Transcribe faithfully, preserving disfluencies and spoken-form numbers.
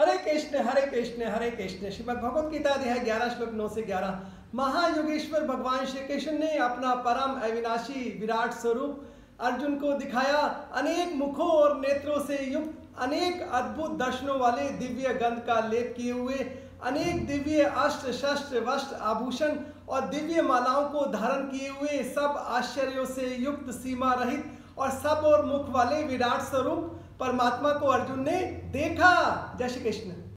हरे कृष्ण हरे कृष्ण हरे कृष्ण। श्रीमद् भगवत गीता अध्याय ग्यारह श्लोक नौ से ग्यारह। महायोगेश्वर भगवान श्री कृष्ण ने अपना परम अविनाशी विराट स्वरूप अर्जुन को दिखाया। अनेक मुखों और नेत्रों से युक्त, अनेक अद्भुत दर्शनों वाले दिव्य गंध का लेप किए हुए, अनेक दिव्य अस्त्र शस्त्र वस्त्र आभूषण और दिव्य मालाओं को धारण किए हुए, सब आश्चर्यों से युक्त, सीमा रहित और सब और मुख वाले विराट स्वरूप परमात्मा को अर्जुन ने देखा। जय श्री कृष्ण।